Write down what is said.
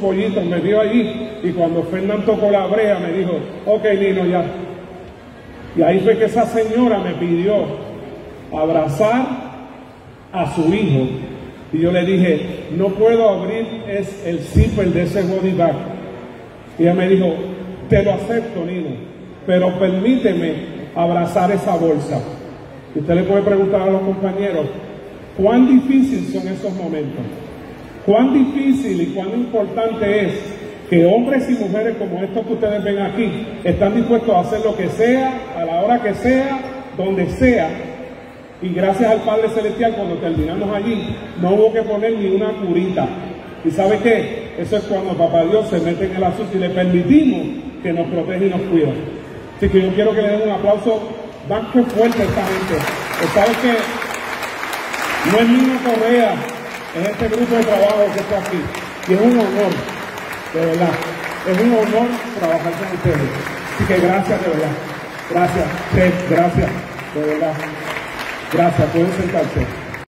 pollitos, me dio allí, y cuando Fernán tocó la brea me dijo, ok, Nino, ya. Y ahí fue que esa señora me pidió abrazar a su hijo, y yo le dije, no puedo abrir el zipper de ese body bag. Y ella me dijo, te lo acepto, Nino, pero permíteme abrazar esa bolsa. Y usted le puede preguntar a los compañeros, ¿cuán difícil son esos momentos? ¿Cuán difícil y cuán importante es que hombres y mujeres como estos que ustedes ven aquí están dispuestos a hacer lo que sea, a la hora que sea, donde sea? Y gracias al Padre Celestial, cuando terminamos allí, no hubo que poner ni una curita. ¿Y sabe qué? Eso es cuando Papá Dios se mete en el asunto y le permitimos que nos protege y nos cuida. Así que yo quiero que le den un aplauso más que fuerte a esta gente. ¿Sabes qué? No es Nino Correa, es este grupo de trabajo que está aquí. Y es un honor, de verdad. Es un honor trabajar con ustedes. Así que gracias, de verdad. Gracias, gracias, de verdad. Gracias, pueden sentarse.